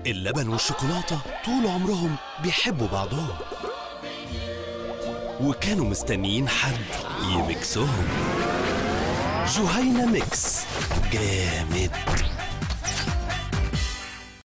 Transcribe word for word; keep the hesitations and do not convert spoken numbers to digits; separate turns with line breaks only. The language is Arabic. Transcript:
اللبن والشوكولاتة طول عمرهم بيحبوا بعضهم، وكانوا مستنيين حد يمكسهم. جهينة ميكس جاهز.